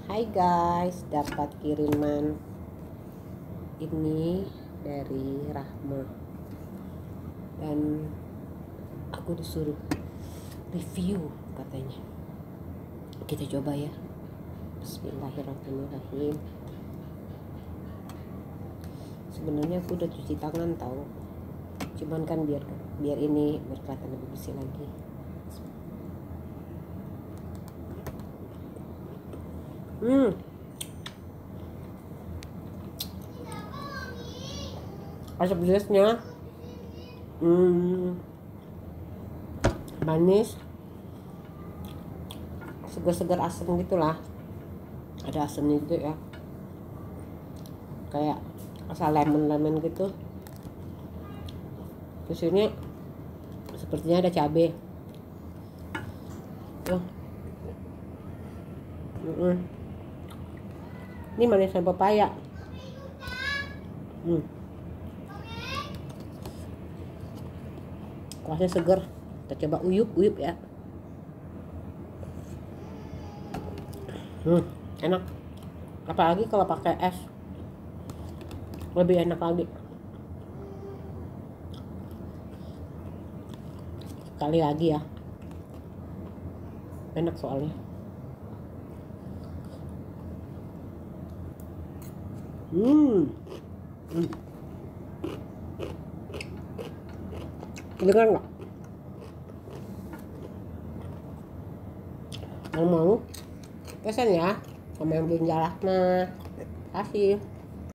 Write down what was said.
Hai guys, dapat kiriman ini dari Rahma dan aku disuruh review katanya. Kita coba ya. Bismillahirrahmanirrahim. Sebenarnya aku udah cuci tangan tahu, cuman kan biar ini berkelihatan lebih bersih lagi. Rasa pedasnya manis, segar-segar asam gitulah, ada asamnya gitu ya, kayak rasa lemon gitu. Terus ini sepertinya ada cabai. Ini manisnya pepaya. Kuahnya segar. Kita coba uyup ya. Enak. Apalagi kalau pakai es, lebih enak lagi. Sekali lagi ya. Enak soalnya. Dengar nggak? Yang mau pesan ya, sama yang belum jalan. Kasih.